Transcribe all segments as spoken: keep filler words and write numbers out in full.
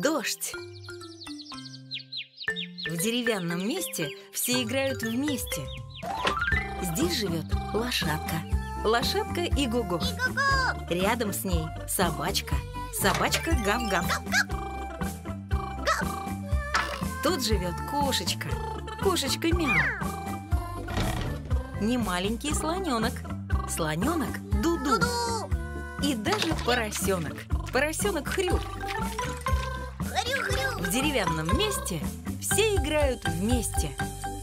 Дождь. В деревянном месте все играют вместе. Здесь живет лошадка. Лошадка Игого. Рядом с ней собачка. Собачка Гав-Гав. Тут живет кошечка. Кошечка Мяу. Немаленький слоненок. Слоненок Дуду. И даже поросенок. Поросенок Хрю. В деревянном месте все играют вместе.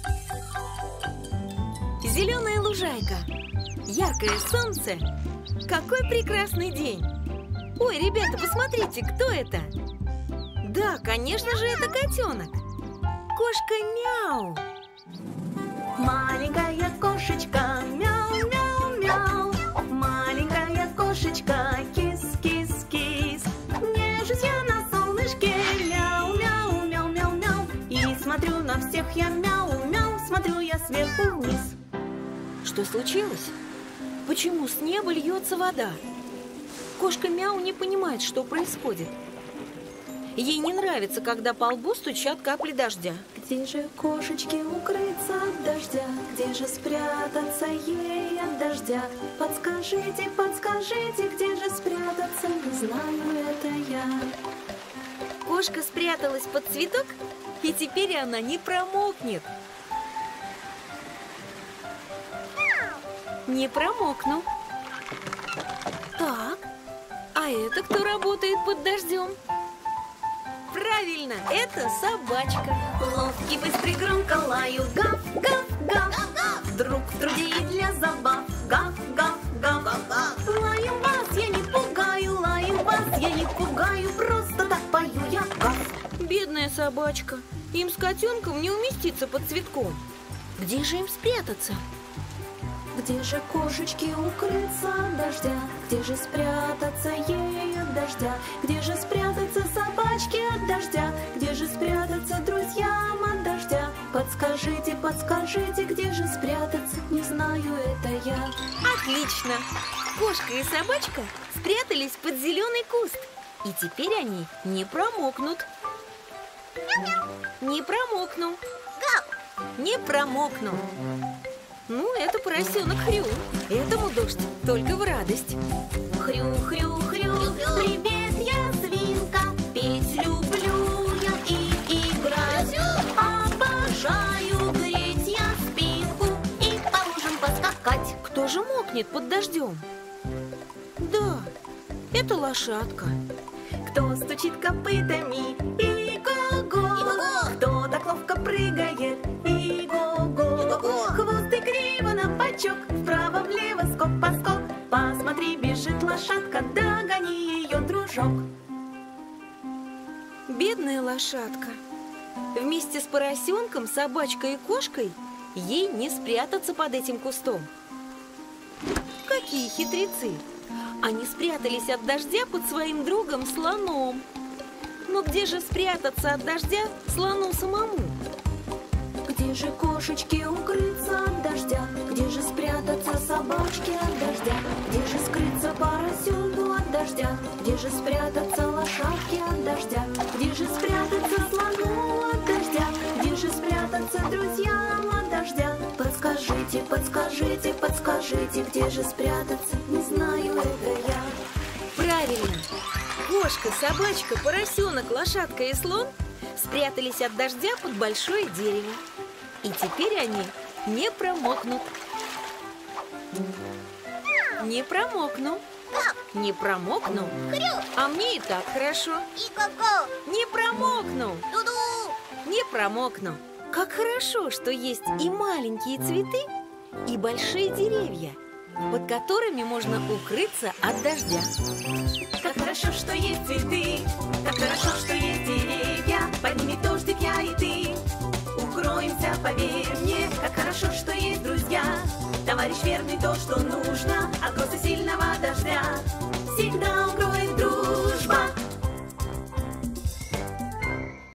Зеленая лужайка. Яркое солнце. Какой прекрасный день! Ой, ребята, посмотрите, кто это? Да, конечно же, это котенок. Кошка Мяу. Маленькая кошечка, мяу-мяу-мяу. Маленькая кошечка, кис-кис-кис. Нежусь я на солнышке, мяу-мяу-мяу-мяу-мяу. И смотрю на всех я мяу-мяу, смотрю я сверху вниз. Что случилось? Почему с неба льется вода? Кошка Мяу не понимает, что происходит. Ей не нравится, когда по лбу стучат капли дождя. Где же кошечке укрыться от дождя? Где же спрятаться ей от дождя? Подскажите, подскажите, где же спрятаться? Не знаю, это я. Кошка спряталась под цветок, и теперь она не промокнет. Не промокну. Так, а это кто работает под дождем? Правильно, это собачка. Ловкий, быстрый, громко лаю. Гав, гав, гав, гав. Друг в труде и для забав. Гав, гав, гав, гав. Лаю вас, я не пугаю, лаю вас, я не пугаю, просто так пою я. Гав. Бедная собачка. Им с котенком не уместиться под цветком. Где же им спрятаться? Где же кошечке укрыться от дождя? Где же спрятаться ей от дождя? Где же спрятаться собачке от дождя? Где же спрятаться друзьям от дождя? Подскажите, подскажите, где же спрятаться? Не знаю, это я. Отлично! Кошка и собачка спрятались под зеленый куст. И теперь они не промокнут. Не промокну. Не промокну. Ну, это поросенок Хрю. Этому дождь только в радость. Хрю-хрю-хрю, привет, я свинка. Петь люблю я и играть. Обожаю греть я спинку и по лужам поскакать. Кто же мокнет под дождем? Да, это лошадка. Кто стучит копытами? И-го-го! Кто так ловко прыгает? И-го-го! Хвост и криво на бочок, вправо-влево, скок-поскок. Посмотри, бежит лошадка, догони ее, дружок. Бедная лошадка. Вместе с поросенком, собачкой и кошкой ей не спрятаться под этим кустом. Какие хитрецы! Они спрятались от дождя под своим другом слоном. Но где же спрятаться от дождя слону самому? Где же кошечке укрыться от дождя? Где же спрятаться собачке от дождя? Где же скрыться поросенку от дождя? Где же спрятаться лошадке от дождя? Где же спрятаться слону от дождя? Где же спрятаться друзьям от дождя? Подскажите, подскажите, подскажите, где же спрятаться? Не знаю, это я. Правильно! Кошка, собачка, поросенок, лошадка и слон спрятались от дождя под большое дерево. И теперь они не промокнут. Не промокну. Не промокну. А мне и так хорошо. Не промокну. Не промокну. Как хорошо, что есть и маленькие цветы, и большие деревья, под которыми можно укрыться от дождя. Как хорошо, что есть цветы, как хорошо, что есть деревья. Поднимет дождик я и ты, укроемся, поверь мне. Как хорошо, что есть друзья, товарищ верный, то, что нужно от грозы сильного дождя.